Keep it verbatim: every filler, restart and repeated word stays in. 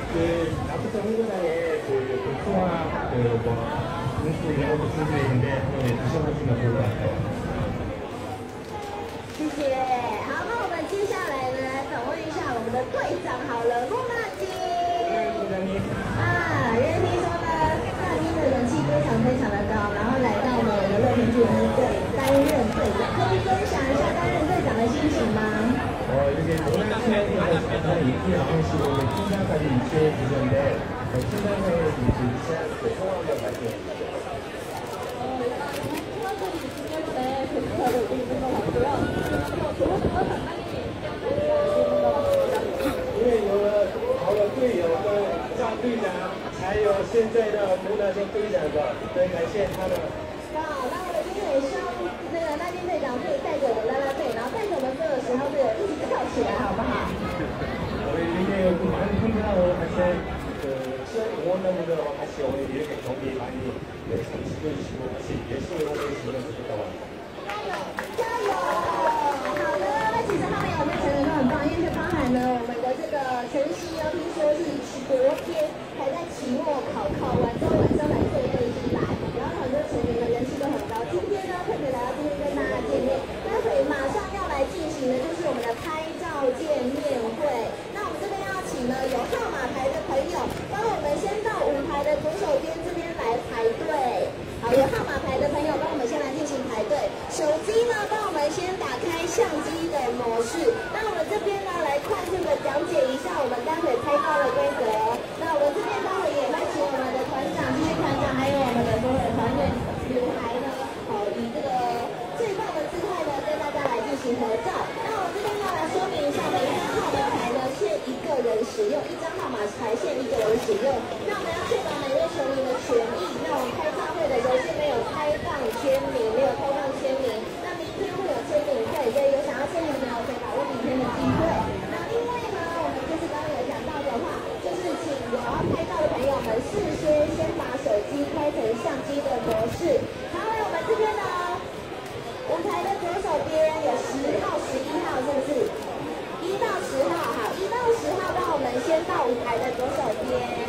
그 나부터 홍보장에 그 복숭아 그뭐 음식 이런 것도 준비되어 있는데 한번 드셔보시면 좋을 것 같아요. 谢谢。好，那我们接下来呢，访问一下我们的队长好了，莫娜金。啊，因为听说呢，大金的人气非常非常的高，然后来到了我们的乐天巨人队担任队长，可以分享一下担任队长的心情吗？ 어 이렇게 동남아시아에서 가장 인기 많으시고 팀장까지 입시해 주셨는데 팀장사에 입시한 그 소감을 말씀해 주시죠.因为有了好的队友跟赵队长，才有现在的湖南县队长的，所以感谢他们。 好，那我们今天也希望那个那金队长可以带着我们啦啦队，然后带着我们所有十号队友一起跳起来，好不好？ 우리 이렇게 그 많은 팬들하고 같이 그 시험 응원단들하고 같이 오늘 이렇게 경기 많이 열심히 지켜주시고 같이 열심히 응원해주시면 좋겠다고 합니다. 加油！好的，那其实他们有没有成员都很棒，因为包含了我们的这个晨曦哦，听说是昨天还在期末考，考完之后晚上来最后一来，然后很多成员的人气都很高。今天呢，特别来到这边跟大家见面，待会马上要来进行的就是我们的拍照见面会。那我们这边要请呢有号码牌的朋友，帮我们先到舞台的左手边这边来排队。好，有号码牌的朋友，帮我们先来进行排队。手机呢，帮我们先打开相机的模式。那我们这边呢，来快速的讲解一下我们待会拍照的规则。那我们这边待会也会请我们的团长、继续团长，还有我们的所有的团员女孩呢，好，以这个最棒的姿态呢，跟大家来进行合照。那我这边呢，来说明一下，每一张号码牌呢，限一个人使用，一张号码牌限一个人使用。那我们要确保每位球迷的权益。那我们开唱会的有些没有开放签名，没有开放签名。那明天会有签名会，所以有想要签名的朋友可以把握明天的机会。那另外呢，我们就是刚刚有讲到的话，就是请有要拍照的朋友们事先先把手机开成相机的模式。好，来我们这边呢，舞台的左手边有十号、十一号，是不是？一到十号，好，一到十号，让我们先到舞台的左手边。